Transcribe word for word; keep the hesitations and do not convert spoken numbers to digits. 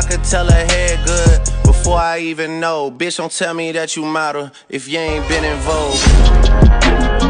could tell her head good before I even know. Bitch, don't tell me that you model if you ain't been in Vogue.